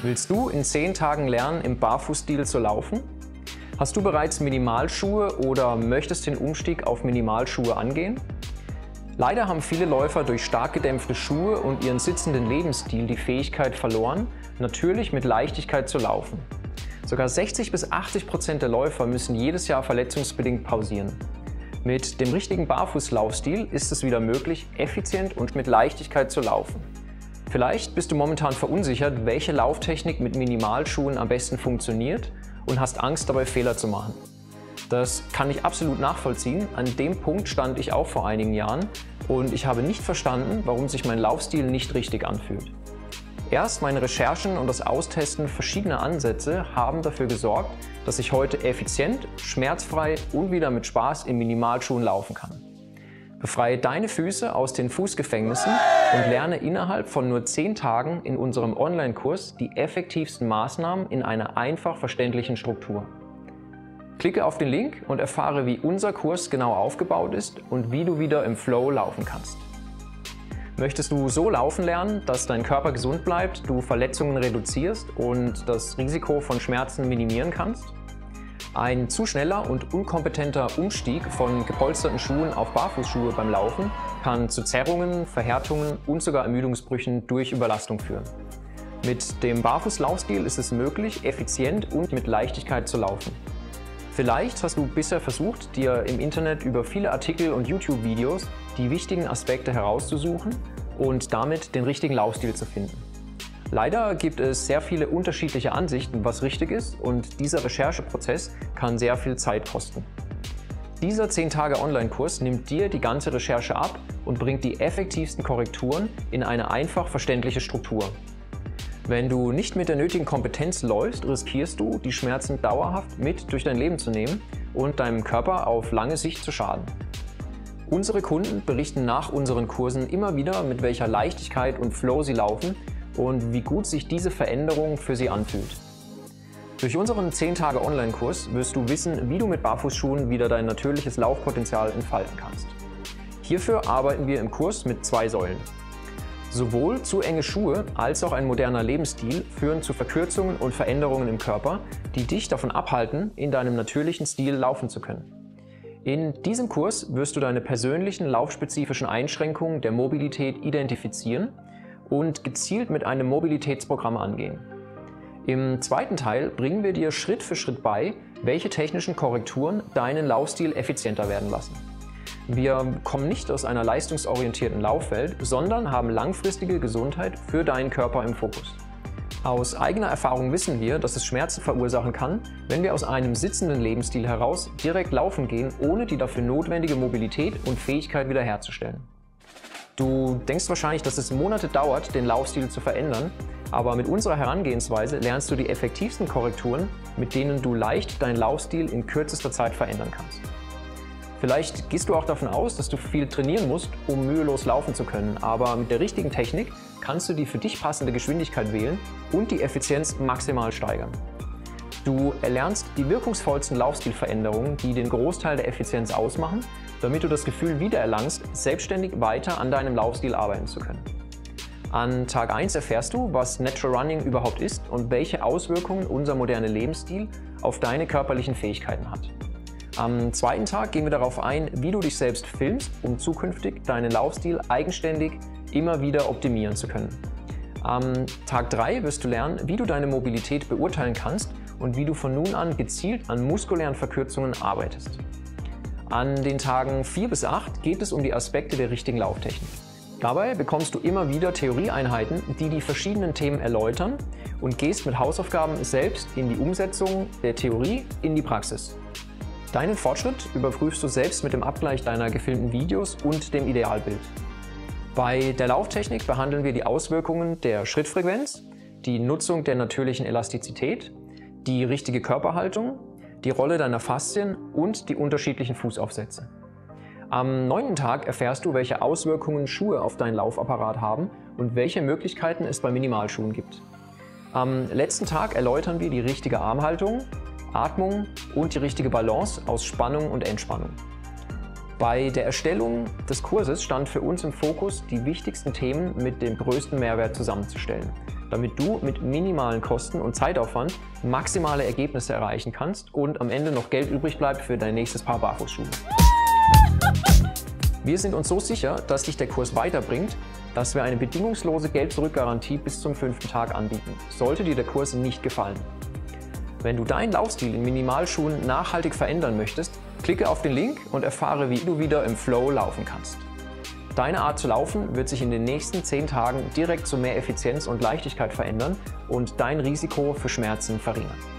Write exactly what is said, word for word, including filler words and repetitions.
Willst du in zehn Tagen lernen, im Barfußstil zu laufen? Hast du bereits Minimalschuhe oder möchtest den Umstieg auf Minimalschuhe angehen? Leider haben viele Läufer durch stark gedämpfte Schuhe und ihren sitzenden Lebensstil die Fähigkeit verloren, natürlich mit Leichtigkeit zu laufen. Sogar sechzig bis achtzig Prozent der Läufer müssen jedes Jahr verletzungsbedingt pausieren. Mit dem richtigen Barfußlaufstil ist es wieder möglich, effizient und mit Leichtigkeit zu laufen. Vielleicht bist du momentan verunsichert, welche Lauftechnik mit Minimalschuhen am besten funktioniert und hast Angst dabei, Fehler zu machen. Das kann ich absolut nachvollziehen. An dem Punkt stand ich auch vor einigen Jahren und ich habe nicht verstanden, warum sich mein Laufstil nicht richtig anfühlt. Erst meine Recherchen und das Austesten verschiedener Ansätze haben dafür gesorgt, dass ich heute effizient, schmerzfrei und wieder mit Spaß in Minimalschuhen laufen kann. Befreie deine Füße aus den Fußgefängnissen und lerne innerhalb von nur zehn Tagen in unserem Online-Kurs die effektivsten Maßnahmen in einer einfach verständlichen Struktur. Klicke auf den Link und erfahre, wie unser Kurs genau aufgebaut ist und wie du wieder im Flow laufen kannst. Möchtest du so laufen lernen, dass dein Körper gesund bleibt, du Verletzungen reduzierst und das Risiko von Schmerzen minimieren kannst? Ein zu schneller und unkompetenter Umstieg von gepolsterten Schuhen auf Barfußschuhe beim Laufen kann zu Zerrungen, Verhärtungen und sogar Ermüdungsbrüchen durch Überlastung führen. Mit dem Barfußlaufstil ist es möglich, effizient und mit Leichtigkeit zu laufen. Vielleicht hast du bisher versucht, dir im Internet über viele Artikel und YouTube-Videos die wichtigen Aspekte herauszusuchen und damit den richtigen Laufstil zu finden. Leider gibt es sehr viele unterschiedliche Ansichten, was richtig ist, und dieser Rechercheprozess kann sehr viel Zeit kosten. Dieser zehn Tage Online-Kurs nimmt dir die ganze Recherche ab und bringt die effektivsten Korrekturen in eine einfach verständliche Struktur. Wenn du nicht mit der nötigen Kompetenz läufst, riskierst du, die Schmerzen dauerhaft mit durch dein Leben zu nehmen und deinem Körper auf lange Sicht zu schaden. Unsere Kunden berichten nach unseren Kursen immer wieder, mit welcher Leichtigkeit und Flow sie laufen und wie gut sich diese Veränderung für sie anfühlt. Durch unseren zehn Tage Online-Kurs wirst du wissen, wie du mit Barfußschuhen wieder dein natürliches Laufpotenzial entfalten kannst. Hierfür arbeiten wir im Kurs mit zwei Säulen. Sowohl zu enge Schuhe als auch ein moderner Lebensstil führen zu Verkürzungen und Veränderungen im Körper, die dich davon abhalten, in deinem natürlichen Stil laufen zu können. In diesem Kurs wirst du deine persönlichen laufspezifischen Einschränkungen der Mobilität identifizieren und gezielt mit einem Mobilitätsprogramm angehen. Im zweiten Teil bringen wir dir Schritt für Schritt bei, welche technischen Korrekturen deinen Laufstil effizienter werden lassen. Wir kommen nicht aus einer leistungsorientierten Laufwelt, sondern haben langfristige Gesundheit für deinen Körper im Fokus. Aus eigener Erfahrung wissen wir, dass es Schmerzen verursachen kann, wenn wir aus einem sitzenden Lebensstil heraus direkt laufen gehen, ohne die dafür notwendige Mobilität und Fähigkeit wiederherzustellen. Du denkst wahrscheinlich, dass es Monate dauert, den Laufstil zu verändern, aber mit unserer Herangehensweise lernst du die effektivsten Korrekturen, mit denen du leicht deinen Laufstil in kürzester Zeit verändern kannst. Vielleicht gehst du auch davon aus, dass du viel trainieren musst, um mühelos laufen zu können, aber mit der richtigen Technik kannst du die für dich passende Geschwindigkeit wählen und die Effizienz maximal steigern. Du erlernst die wirkungsvollsten Laufstilveränderungen, die den Großteil der Effizienz ausmachen, damit du das Gefühl wiedererlangst, selbstständig weiter an deinem Laufstil arbeiten zu können. An Tag eins erfährst du, was Natural Running überhaupt ist und welche Auswirkungen unser moderner Lebensstil auf deine körperlichen Fähigkeiten hat. Am zweiten Tag gehen wir darauf ein, wie du dich selbst filmst, um zukünftig deinen Laufstil eigenständig immer wieder optimieren zu können. Am Tag drei wirst du lernen, wie du deine Mobilität beurteilen kannst und wie du von nun an gezielt an muskulären Verkürzungen arbeitest. An den Tagen vier bis acht geht es um die Aspekte der richtigen Lauftechnik. Dabei bekommst du immer wieder Theorieeinheiten, die die verschiedenen Themen erläutern, und gehst mit Hausaufgaben selbst in die Umsetzung der Theorie in die Praxis. Deinen Fortschritt überprüfst du selbst mit dem Abgleich deiner gefilmten Videos und dem Idealbild. Bei der Lauftechnik behandeln wir die Auswirkungen der Schrittfrequenz, die Nutzung der natürlichen Elastizität, die richtige Körperhaltung, die Rolle deiner Faszien und die unterschiedlichen Fußaufsätze. Am neunten Tag erfährst du, welche Auswirkungen Schuhe auf deinen Laufapparat haben und welche Möglichkeiten es bei Minimalschuhen gibt. Am letzten Tag erläutern wir die richtige Armhaltung, Atmung und die richtige Balance aus Spannung und Entspannung. Bei der Erstellung des Kurses stand für uns im Fokus, die wichtigsten Themen mit dem größten Mehrwert zusammenzustellen. damit du mit minimalen Kosten und Zeitaufwand maximale Ergebnisse erreichen kannst und am Ende noch Geld übrig bleibt für dein nächstes Paar Barfußschuhe. Wir sind uns so sicher, dass dich der Kurs weiterbringt, dass wir eine bedingungslose Geld-Zurück-Garantie bis zum fünften Tag anbieten, sollte dir der Kurs nicht gefallen. Wenn du deinen Laufstil in Minimalschuhen nachhaltig verändern möchtest, klicke auf den Link und erfahre, wie du wieder im Flow laufen kannst. Deine Art zu laufen wird sich in den nächsten zehn Tagen direkt zu mehr Effizienz und Leichtigkeit verändern und dein Risiko für Schmerzen verringern.